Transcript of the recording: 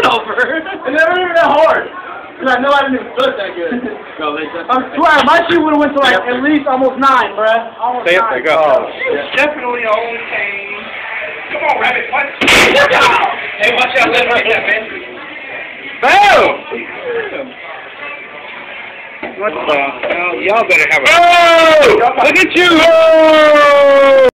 it over. And never even that hard. Because I know I didn't even flip that good. I swear, my shoe would have went to like at least almost 9, bruh. Almost 9. There you go. Definitely only pain. Come on, rabbit, punch. Hey, watch out, let me get that, man. Boom! What the hell? Y'all better have a... Oh! Look at you! Oh!